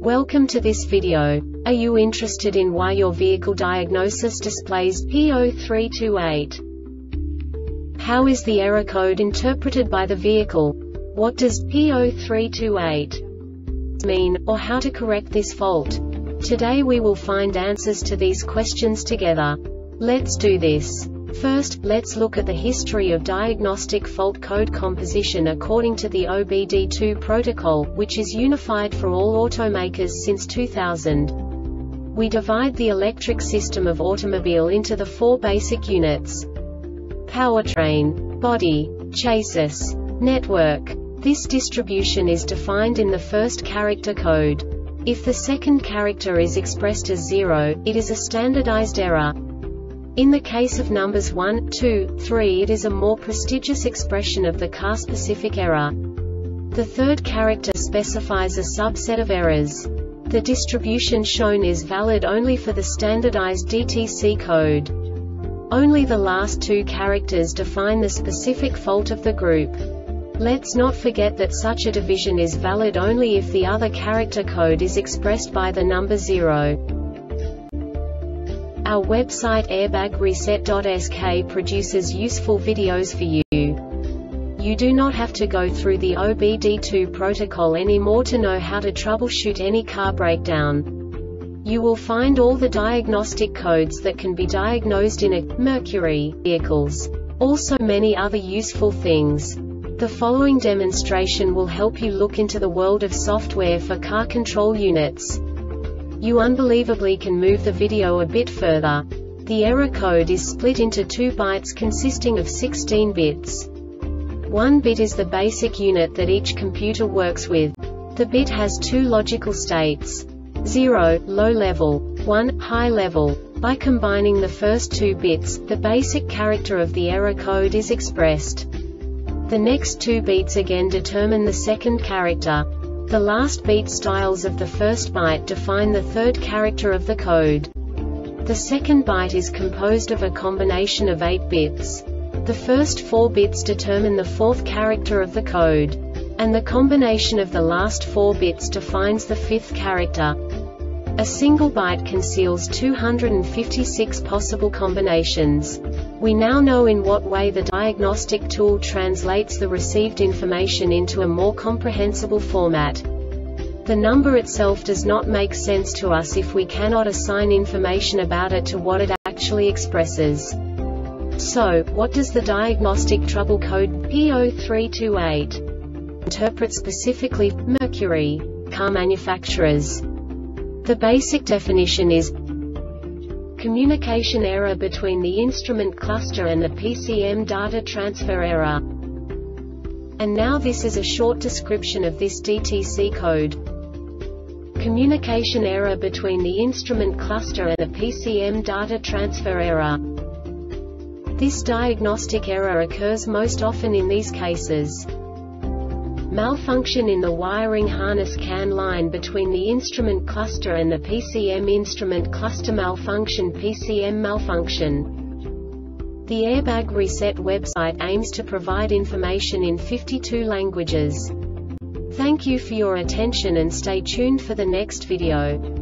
Welcome to this video. Are you interested in why your vehicle diagnosis displays P0328? How is the error code interpreted by the vehicle? What does P0328 mean, or how to correct this fault? Today we will find answers to these questions together. Let's do this. First, let's look at the history of diagnostic fault code composition according to the OBD2 protocol, which is unified for all automakers since 2000. We divide the electric system of automobile into the four basic units: powertrain, body, chassis, network. This distribution is defined in the first character code. If the second character is expressed as 0, it is a standardized error. In the case of numbers 1, 2, 3, it is a more prestigious expression of the car-specific error. The third character specifies a subset of errors. The distribution shown is valid only for the standardized DTC code. Only the last two characters define the specific fault of the group. Let's not forget that such a division is valid only if the other character code is expressed by the number 0. Our website airbagreset.sk produces useful videos for you. You do not have to go through the OBD2 protocol anymore to know how to troubleshoot any car breakdown. You will find all the diagnostic codes that can be diagnosed in a Mercury vehicles. Also many other useful things. The following demonstration will help you look into the world of software for car control units. You unbelievably can move the video a bit further. The error code is split into 2 bytes consisting of 16 bits. 1 bit is the basic unit that each computer works with. The bit has 2 logical states: 0, low level, 1, high level. By combining the first 2 bits, the basic character of the error code is expressed. The next 2 beats again determine the second character. The last beat styles of the first byte define the third character of the code. The second byte is composed of a combination of 8 bits. The first 4 bits determine the fourth character of the code. And the combination of the last 4 bits defines the fifth character. A single byte conceals 256 possible combinations. We now know in what way the diagnostic tool translates the received information into a more comprehensible format. The number itself does not make sense to us if we cannot assign information about it to what it actually expresses. So, what does the diagnostic trouble code P0328 interpret specifically for Mercury car manufacturers? The basic definition is communication error between the instrument cluster and the PCM data transfer error. And now this is a short description of this DTC code. Communication error between the instrument cluster and the PCM data transfer error. This diagnostic error occurs most often in these cases: malfunction in the wiring harness CAN line between the instrument cluster and the PCM instrument cluster, malfunction PCM malfunction. The Airbag Reset website aims to provide information in 52 languages. Thank you for your attention and stay tuned for the next video.